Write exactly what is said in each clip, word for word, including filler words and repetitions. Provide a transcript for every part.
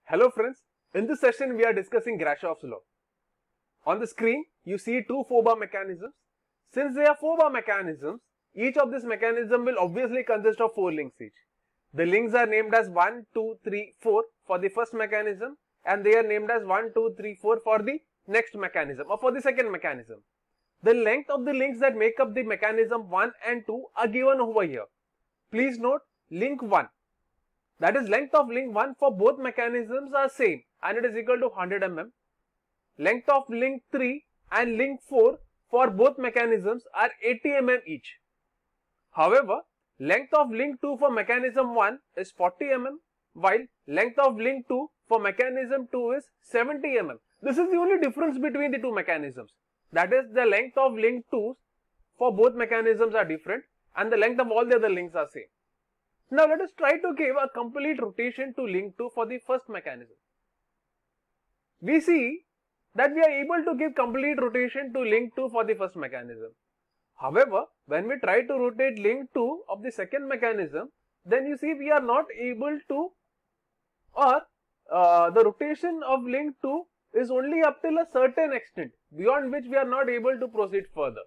Hello friends, in this session we are discussing Grashofs Law. On the screen you see two four-bar mechanisms. Since they are four-bar mechanisms, each of these mechanisms will obviously consist of four links each. The links are named as one, two, three, four for the first mechanism and they are named as one, two, three, four for the next mechanism or for the second mechanism. The length of the links that make up the mechanism one and two are given over here. Please note link one. That is, length of link one for both mechanisms are same and it is equal to one hundred millimeters. Length of link three and link four for both mechanisms are eighty millimeters each. However, length of link two for mechanism one is forty millimeters while length of link two for mechanism two is seventy millimeters. This is the only difference between the two mechanisms. That is, the length of link two for both mechanisms are different and the length of all the other links are same. Now let us try to give a complete rotation to link two for the first mechanism. We see that we are able to give complete rotation to link two for the first mechanism. However, when we try to rotate link two of the second mechanism, then you see we are not able to, or uh, the rotation of link two is only up till a certain extent, beyond which we are not able to proceed further.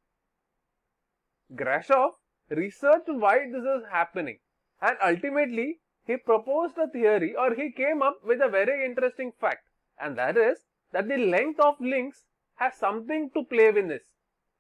Grashof researched why this is happening. And ultimately, he proposed a theory or he came up with a very interesting fact, and that is that the length of links has something to play with this.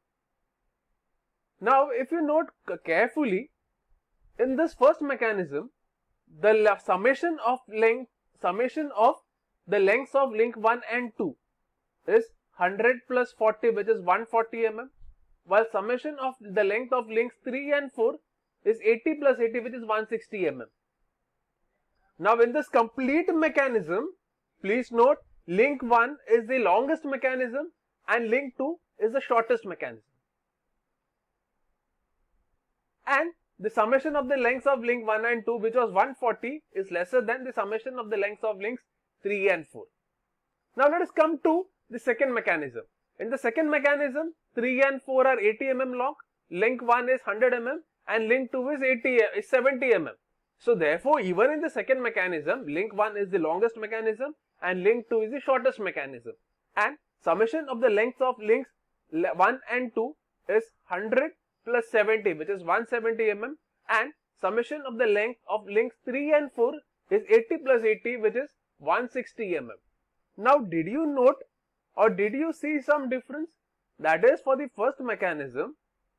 Now, if you note carefully, in this first mechanism, the summation of length, summation of the lengths of link one and two is one hundred plus forty, which is one hundred forty millimeters, while summation of the length of links three and four is eighty plus eighty, which is one hundred sixty millimeters. Now in this complete mechanism, please note link one is the longest mechanism and link two is the shortest mechanism. And the summation of the lengths of link one and two, which was one hundred forty, is lesser than the summation of the lengths of links three and four. Now let us come to the second mechanism. In the second mechanism, three and four are eighty millimeters long, link one is one hundred millimeters and link two is eighty, is seventy millimeters. So therefore, even in the second mechanism, link one is the longest mechanism and link two is the shortest mechanism. And summation of the lengths of links one and two is one hundred plus seventy, which is one hundred seventy millimeters, and summation of the length of links three and four is eighty plus eighty, which is one hundred sixty millimeters. Now, did you note or did you see some difference? That is, for the first mechanism,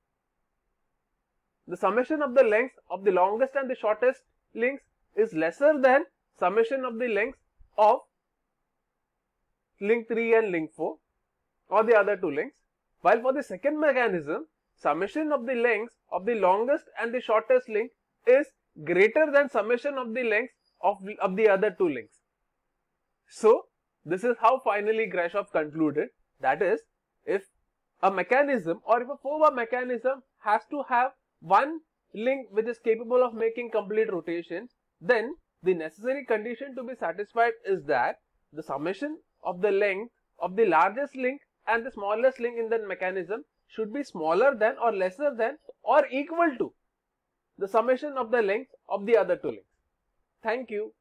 the summation of the lengths of the longest and the shortest links is lesser than summation of the lengths of link three and link four or the other two links. While for the second mechanism, summation of the lengths of the longest and the shortest link is greater than summation of the lengths of, of the other two links. So, this is how finally Grashof concluded. That is, if a mechanism or if a four-bar mechanism has to have one link which is capable of making complete rotations, then the necessary condition to be satisfied is that the summation of the length of the largest link and the smallest link in that mechanism should be smaller than or lesser than or equal to the summation of the length of the other two links. Thank you.